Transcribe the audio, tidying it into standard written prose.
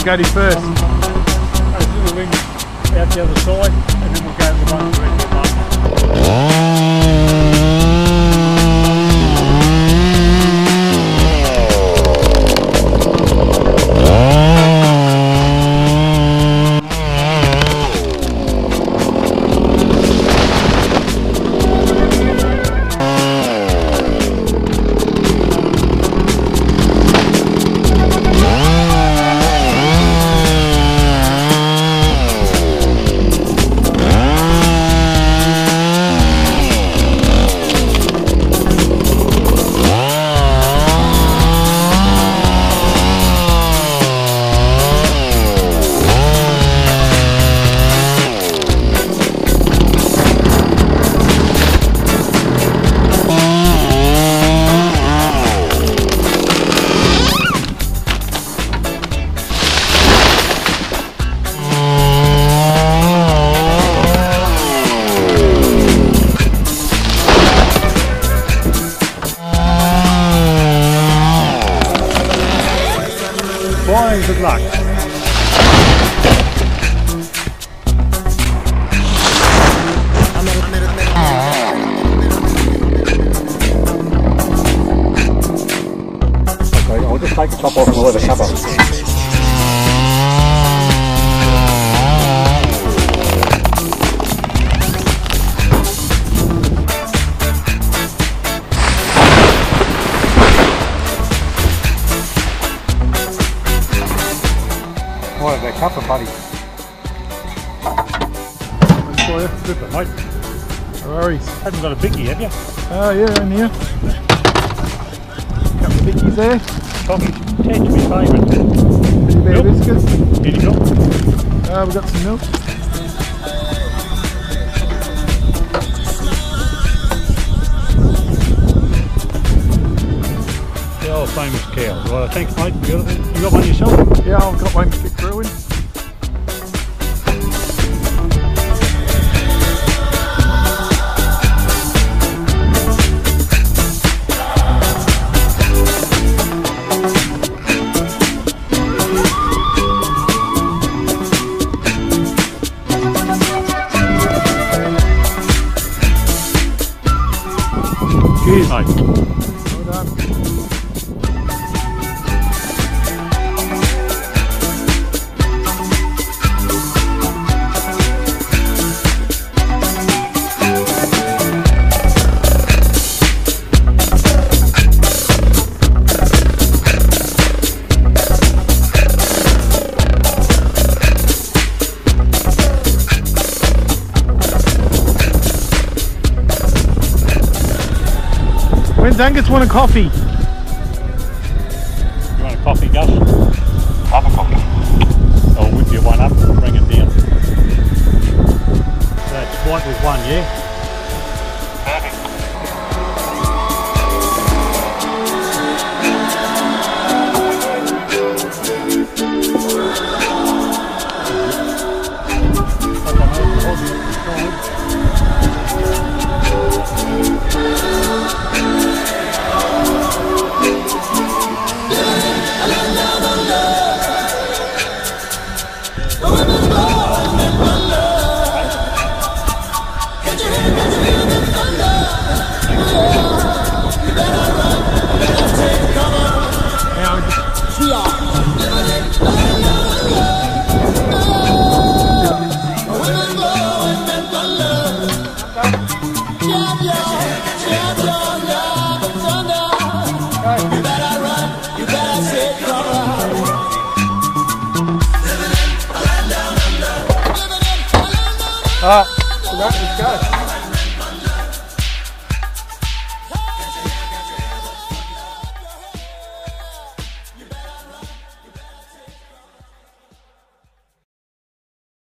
go to first? There's a little ring out the other side, and then we'll go to the one directly above. Good luck. Okay, I'll just take the top off and we'll let it cover. What a cuppa, buddy. Super, mate. No worries. Haven't got a bickie, have you? Oh yeah, in here. Couple of bickies there. Coffee, tends to be favourite. Teddy bear biscuits. Any milk? We've got some milk. The old famous cow. Right, thanks mate. You got one yourself? Yeah, I've got one to stick through in. Cheers mate. Well done. When's Angus want a coffee? You want a coffee, Gus? Have a coffee. I'll whip you one up and bring it down. That's white with one, yeah? Perfect. Let's go.